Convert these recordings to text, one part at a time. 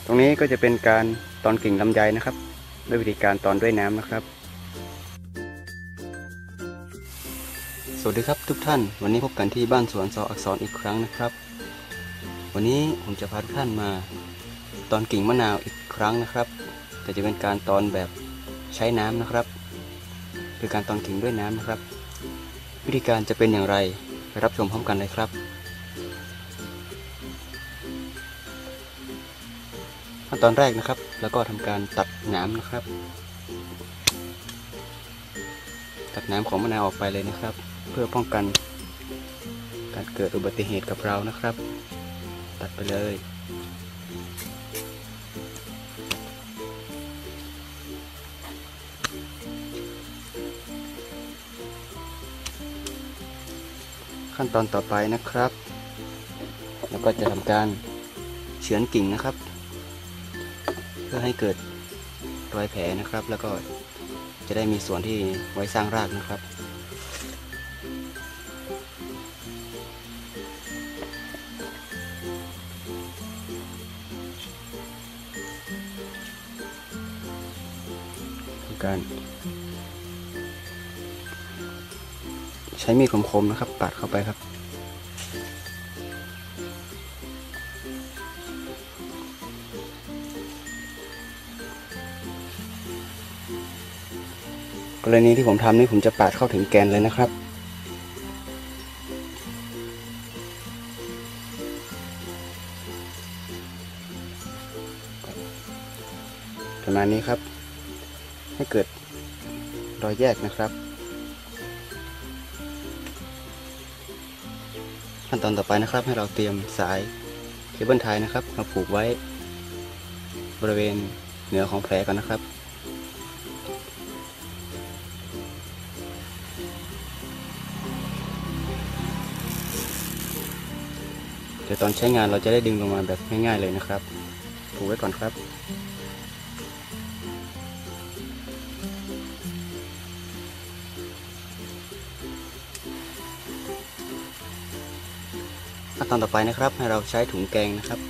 รงนี้ก็จะเป็นการตอนกิ่งลำไยนะครับด้วยวิธีการตอนด้วยน้ำนะครับสวัสดีครับทุกท่านวันนี้พบกันที่บ้านสวนสออักษรอีกครั้งนะครับวันนี้ผมจะพาทุกท่านมาตอนกิ่งมะนาวอีกครั้งนะครับแต่จะเป็นการตอนแบบใช้น้ำนะครับคือการตอนกิ่งด้วยน้ำนะครับวิธีการจะเป็นอย่างไรไปรับชมพร้อมกันเลยครับขั้นตอนแรกนะครับแล้วก็ทำการตัดน้ำนะครับตัดน้ำของมะนาวออกไปเลยนะครับเพื่อป้องกันการเกิดอุบัติเหตุกับเรานะครับตัดไปเลยขั้นตอนต่อไปนะครับแล้วก็จะทำการเฉือนกิ่งนะครับเพื่อให้เกิดรอยแผลนะครับแล้วก็จะได้มีส่วนที่ไว้สร้างรากนะครับการใช้มีดคมๆนะครับปาดเข้าไปครับกรณีที่ผมทำนี่ผมจะปาดเข้าถึงแกนเลยนะครับประมาณนี้ครับให้เกิดรอยแยกนะครับขั้นตอนต่อไปนะครับให้เราเตรียมสายเคเบิลไทยนะครับมาผูกไว้บริเวณเหนือของแผลก่อนนะครับเดี๋ยวตอนใช้งานเราจะได้ดึงลงมาแบบง่ายๆเลยนะครับผูกไว้ก่อนครับขั้นตอนต่อไปนะครับให้เราใช้ถุงแกงนะครับ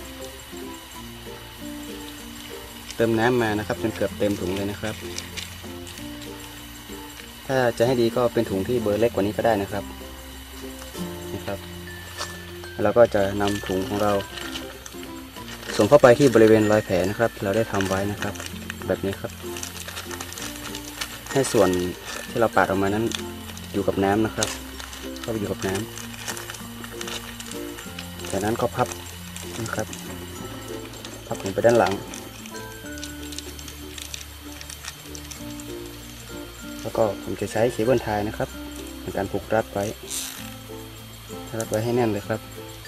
เติมน้ำมานะครับจนเกือบเต็มถุงเลยนะครับถ้าจะให้ดีก็เป็นถุงที่เบอร์เล็กกว่านี้ก็ได้นะครับเราก็จะนำถุงของเราส่งเข้าไปที่บริเวณรอยแผลนะครับเราได้ทำไว้นะครับแบบนี้ครับให้ส่วนที่เราปาดออกมานั้นอยู่กับน้ำนะครับเข้าไปอยู่กับน้ำจากนั้นก็พับนะครับพับลงไปด้านหลังแล้วก็ผมจะใช้เคเบิลไทยนะครับในการผูกรัดไว้ให้แน่นเลยครับ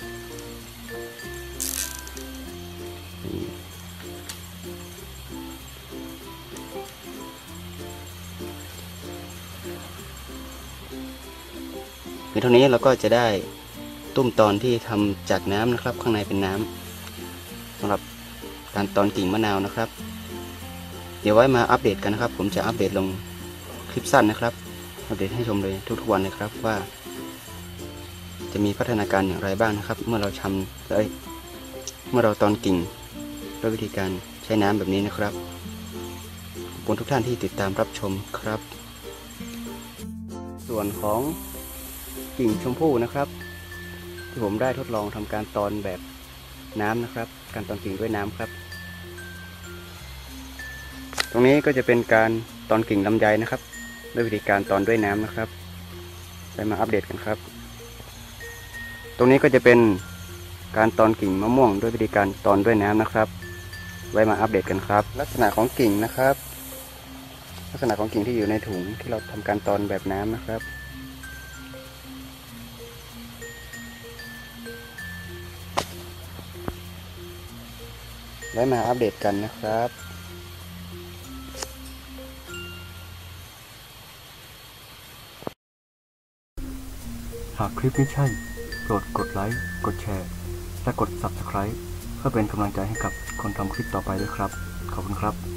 เท่านี้เราก็จะได้ตุ้มตอนที่ทำจากน้ำนะครับข้างในเป็นน้ำสำหรับการตอนกิ่งมะนาวนะครับเดี๋ยวไว้มาอัปเดตกันนะครับผมจะอัปเดตลงคลิปสั้นนะครับอัปเดตให้ชมเลยทุกๆวันเลยครับว่าจะมีพัฒนาการอย่างไรบ้างนะครับเมื่อเราตอนกิ่งด้วยวิธีการใช้น้ำแบบนี้นะครับขอบคุณทุกท่านที่ติดตามรับชมครับส่วนของกิ่งชมพู่นะครับที่ผมได้ทดลองทำการตอนแบบน้ำนะครับการตอนกิ่งด้วยน้ำครับตรงนี้ก็จะเป็นการตอนกิ่งลำไยนะครับด้วยวิธีการตอนด้วยน้ำนะครับไปมาอัปเดตกันครับตรงนี้ก็จะเป็นการตอนกิ่งมะม่วงด้วยวิธีการตอนด้วยน้ำนะครับไว้มาอัปเดตกันครับลักษณะของกิ่งนะครับลักษณะของกิ่งที่อยู่ในถุงที่เราทำการตอนแบบน้ำนะครับไว้มาอัปเดตกันนะครับหากคลิปนี้ใช่โปรดกดไลค์กดแชร์และกด Subscribe เพื่อเป็นกำลังใจให้กับคนทำคลิปต่อไปด้วยครับขอบคุณครับ